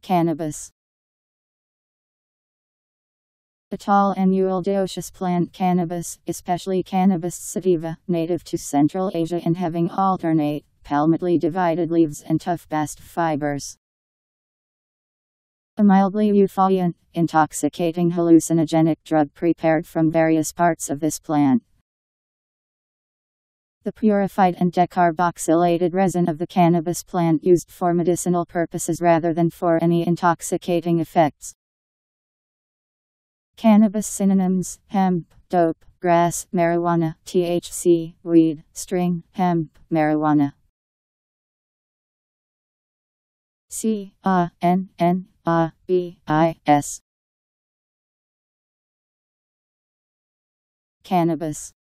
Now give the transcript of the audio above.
Cannabis. A tall annual dioecious plant, cannabis, especially Cannabis sativa, native to Central Asia and having alternate, palmately divided leaves and tough bast fibers. A mildly euphoriant, intoxicating hallucinogenic drug prepared from various parts of this plant. The purified and decarboxylated resin of the cannabis plant used for medicinal purposes rather than for any intoxicating effects. Cannabis synonyms: hemp, dope, grass, marijuana, THC, weed, string, hemp, marijuana. Cannabis. Cannabis.